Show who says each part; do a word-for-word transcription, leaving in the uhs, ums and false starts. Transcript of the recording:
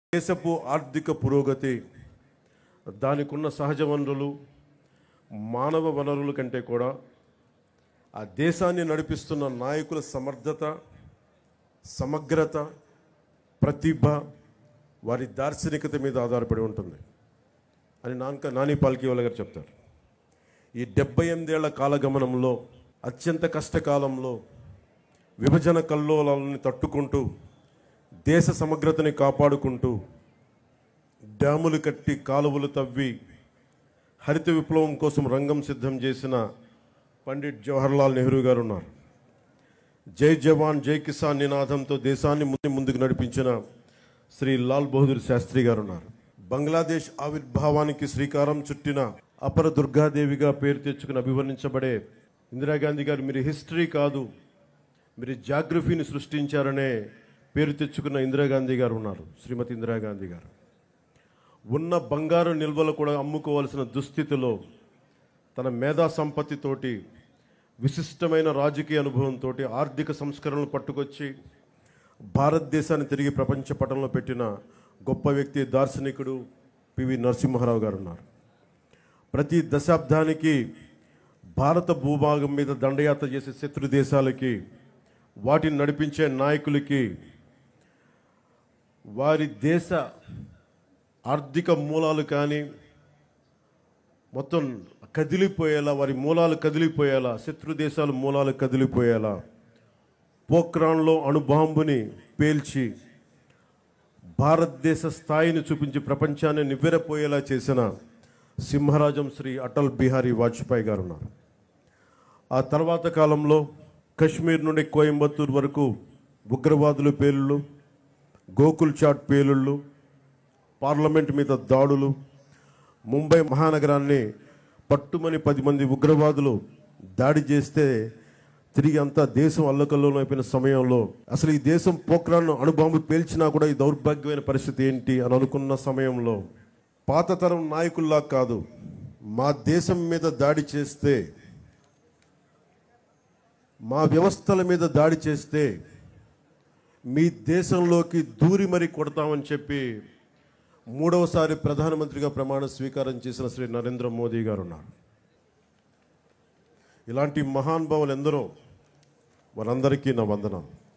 Speaker 1: దేశపు ఆర్థిక పురోగతి దానికున్న సహజ వనరులు మానవ వనరుల కంటే కూడా ఆ దేశాన్ని నడిపిస్తున్న నాయకుల సమర్థత, సమగ్రత, ప్రతిభ, వారి దార్శనికత మీద ఆధారపడి ఉంటుంది అని నాన్న నాని పాల్కీవాలా గారు చెప్తారు. ఈ డెబ్బై ఎనిమిదేళ్ల కాలగమనంలో అత్యంత కష్టకాలంలో విభజన కల్లోలాలని తట్టుకుంటూ దేశ సమగ్రతని కాపాడుకుంటూ డ్యాములు కట్టి కాలువలు తవ్వి హరిత విప్లవం కోసం రంగం సిద్ధం చేసిన పండిట్ జవహర్లాల్ నెహ్రూ గారు ఉన్నారు. జై జవాన్ జై కిసాన్ నినాదంతో దేశాన్ని ముందు ముందుకు నడిపించిన శ్రీ లాల్ బహదూర్ శాస్త్రి గారు ఉన్నారు. బంగ్లాదేశ్ ఆవిర్భావానికి శ్రీకారం చుట్టిన అపర దుర్గాదేవిగా పేరు తెచ్చుకుని అభివర్ణించబడే ఇందిరాగాంధీ గారు మీరు హిస్టరీ కాదు, మీరు జాగ్రఫీని సృష్టించారనే పేరు తెచ్చుకున్న ఇందిరాగాంధీ గారు ఉన్నారు. శ్రీమతి ఇందిరాగాంధీ గారు ఉన్న బంగారు నిల్వలు కూడా అమ్ముకోవాల్సిన దుస్థితిలో తన మేధా సంపత్తితోటి, విశిష్టమైన రాజకీయ అనుభవంతో ఆర్థిక సంస్కరణలు పట్టుకొచ్చి భారతదేశాన్ని తిరిగి ప్రపంచ పటంలో పెట్టిన గొప్ప వ్యక్తి, దార్శనికుడు పివి నరసింహారావు గారు ఉన్నారు. ప్రతి దశాబ్దానికి భారత భూభాగం మీద దండయాత్ర చేసే శత్రు దేశాలకి, వాటిని నడిపించే నాయకులకి వారి దేశ ఆర్థిక మూలాలు కానీ మొత్తం కదిలిపోయేలా, వారి మూలాలు కదిలిపోయేలా, శత్రు దేశాల మూలాలు కదిలిపోయేలా పోఖ్రాన్లో అణుబాంబుని పేల్చి భారతదేశ స్థాయిని చూపించి ప్రపంచాన్ని నివ్వెరపోయేలా చేసిన సింహరాజం శ్రీ అటల్ బిహారీ వాజ్పేయి గారు ఉన్నారు. ఆ తర్వాత కాలంలో కశ్మీర్ నుండి కోయంబత్తూరు వరకు ఉగ్రవాదులు పేలుళ్ళు, గోకుల్ చాట్ పేలుళ్ళు, పార్లమెంట్ మీద దాడులు, ముంబై మహానగరాన్ని పట్టుమని పది మంది ఉగ్రవాదులు దాడి చేస్తే తిరిగి అంతా దేశం అల్లకల్లోలం అయిపోయిన సమయంలో అసలు ఈ దేశం పోఖ్రాన్ అణుబాంబు పేల్చినా కూడా ఈ దౌర్భాగ్యమైన పరిస్థితి ఏంటి అని అనుకున్న సమయంలో పాత తరం నాయకుల్లా కాదు, మా దేశం మీద దాడి చేస్తే, మా వ్యవస్థల మీద దాడి చేస్తే మీ దేశంలోకి దూరి మరీ కొడతామని చెప్పి మూడవసారి ప్రధానమంత్రిగా ప్రమాణ స్వీకారం చేసిన శ్రీ నరేంద్ర మోదీ గారు ఉన్నారు. ఇలాంటి మహానుభావులు ఎందరో, వారందరికీ నా వందనం.